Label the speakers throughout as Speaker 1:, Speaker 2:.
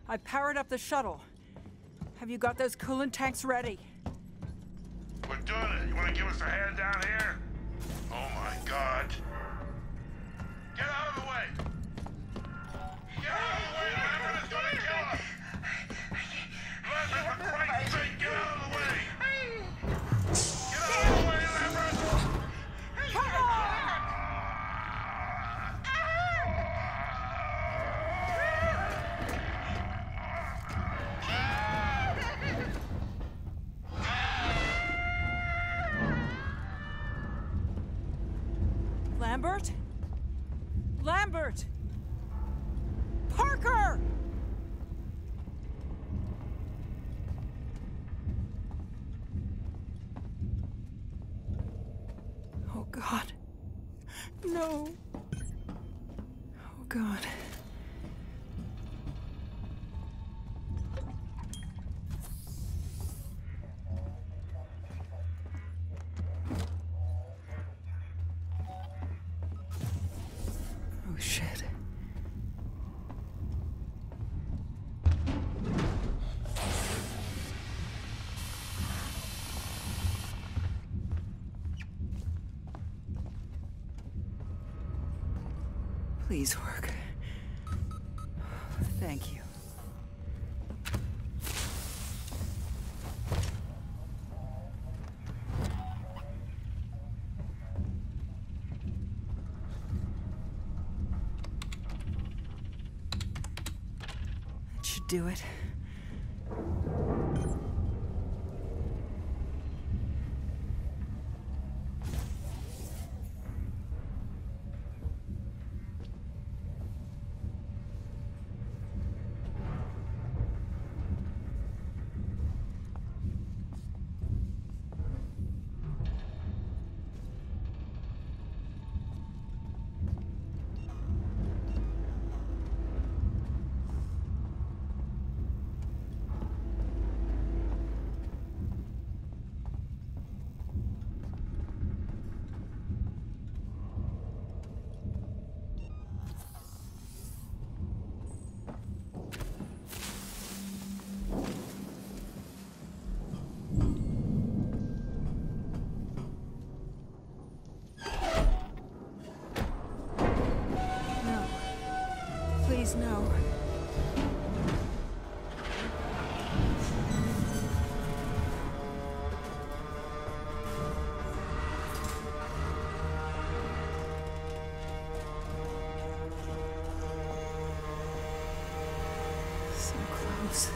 Speaker 1: I powered up the shuttle. Have you got those coolant tanks ready?
Speaker 2: We're doing it. You want to give us a hand down here? Oh my God. Get out of the way! Get out of the way! Lambert is gonna kill us! Lambert, for Christ's sake, get out of the way! Get out of the way, Lambert!
Speaker 1: Come on! Lambert? Lambert! Parker! Oh, God. No. Oh, God. Oh, shit. Please work. Thank you. That should do it. Please, no. So close.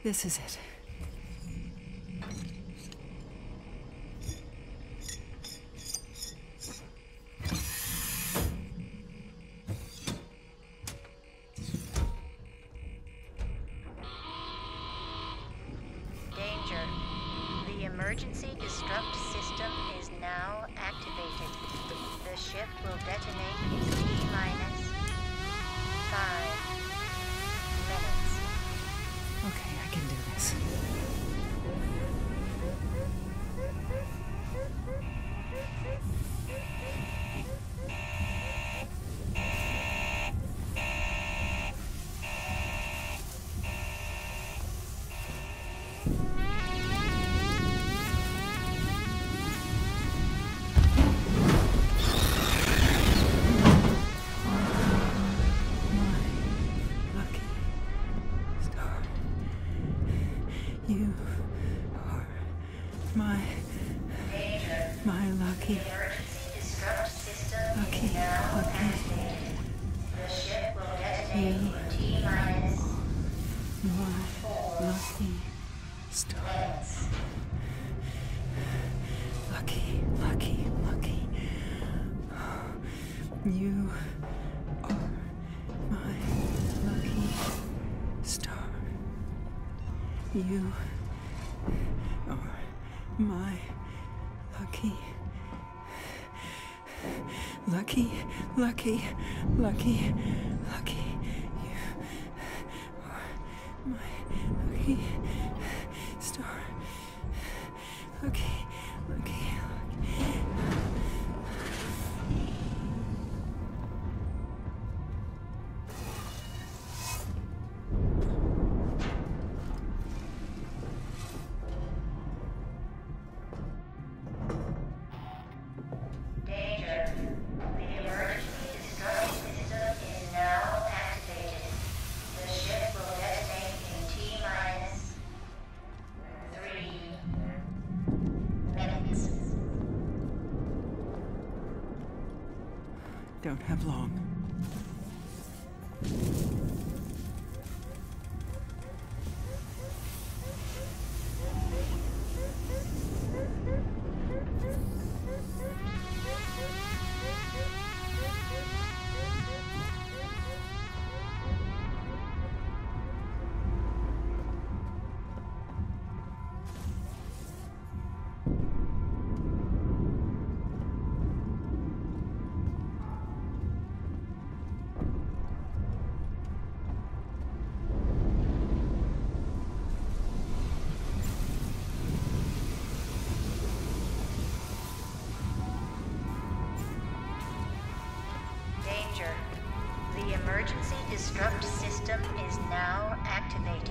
Speaker 1: This is it.
Speaker 3: Danger. The emergency disrupt system is now activated. The ship will detonate in T-minus 5 minutes.
Speaker 1: Okay, I can do this. You are my lucky.
Speaker 3: Emergency disrupt system
Speaker 1: Lucky,
Speaker 3: is now
Speaker 1: lucky.
Speaker 3: activated. The ship will detonate
Speaker 1: You
Speaker 3: in T-minus
Speaker 1: my lucky star.
Speaker 3: minutes.
Speaker 1: Lucky, lucky, lucky. You are my lucky star. You are my lucky, lucky, lucky, lucky, lucky. You are my lucky star. Lucky, lucky, lucky.
Speaker 3: Danger. The emergency disrupt system is now activated. The ship will detonate in T-minus 3 minutes.
Speaker 1: Don't have long.
Speaker 3: Danger. The emergency disrupt system is now activated.